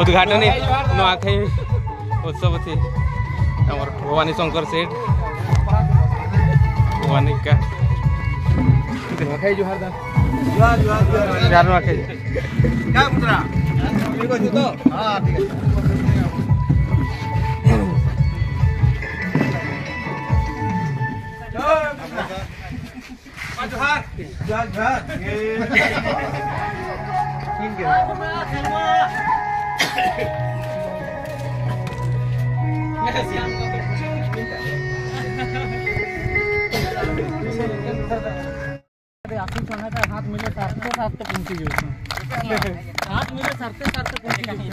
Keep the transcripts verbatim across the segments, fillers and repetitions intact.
उद्घाटन नुआखाई उत्सव थी आमर भवानी शंकर सेठ भवानी का नुआखाई जुहार दा जुहार जुहार जुहार नुआखाई क्या पुत्रा ठीक है तो हां ठीक है जुहार जुहार जुहार ठीक है हाथ मिले सारते सारते पहुंची गई हाथ मिले सारते सारते पहुंची गई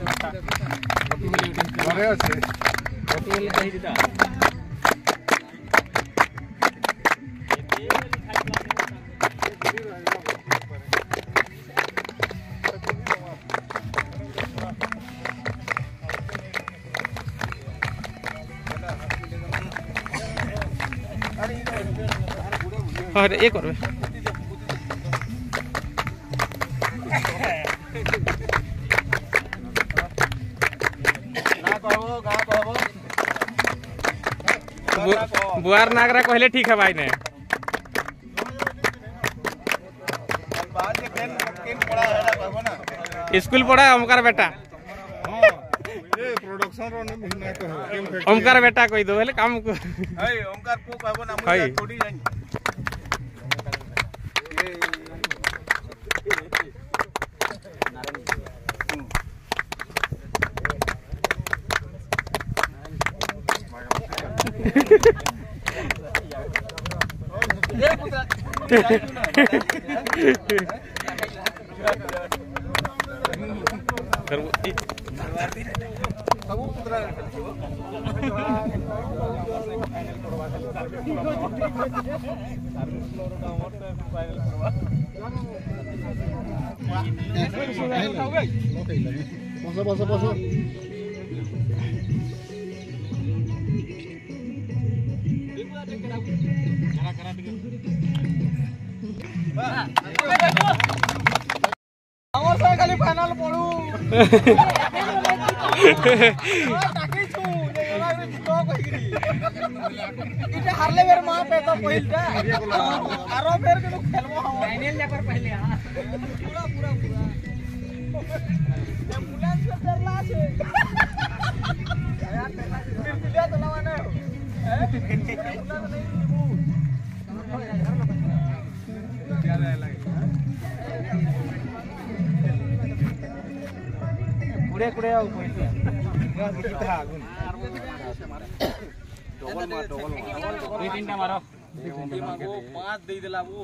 घरे আছে হোটেল কই দিতা अरे एक और बुआर नागरा कहले ठीक है भाई ने स्कूल पढ़ा ओमकार बेटा ओमकार बेटा कोई दो काम को ओमकार को कहबो ना मुझे थोड़ी जानी Poso, poso, poso. আমার সাথে খালি ফাইনাল পড়ু টাকি छु এলা জিতো কইরি এটা হারলে বের মা পে তো পহিলটা আরো বের কিন্তু খেলবো ফাইনাল যাবার পहिले पूरा पूरा पूरा एम्बुलेंस पे डरला আছে यार पिलिया तो लावाना है क्या लगे कुड़े कुड़े आओ कोई यार कितना आगुन डबल मार डबल मार दुई तीनटा मारो मागो पांच दे देला वो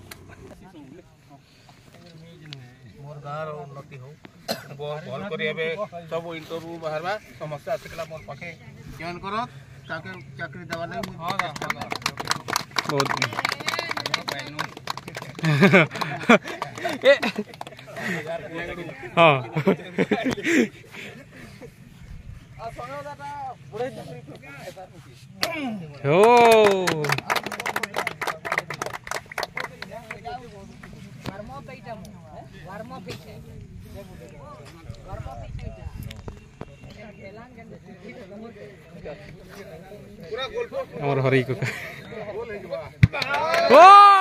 मोर गार उन्नति हो कॉल करी एबे सब इंटरव्यू बाहरबा समस्या आसकला मोर पाखे जॉइन करो ताके चाकरी देवा नहीं हां बहुत ए हां आ सोनो दादा बड़े चाकरी ओ वर्मा पेटा वर्मा पेटा वर्मा पेटा पूरा गोल और हरी को ओ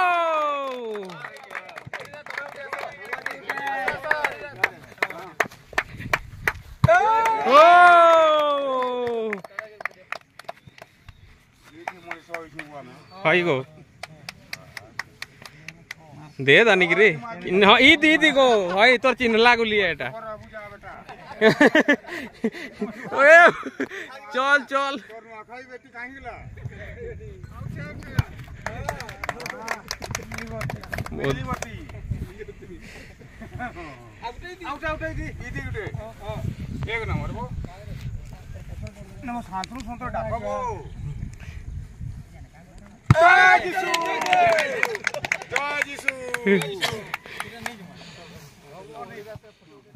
हाई गो दे दानी की रे हां ई दी दी गो हाई तोर चिन्ह लागू लिया एटा ओए चल चल तोर आखाई बेटी काहे गेला मेली बटी आउट आउट दी ई दी गुटे हां एक नंबर बो नमो शांतनु संतो डाको जय जीसु जय जीसु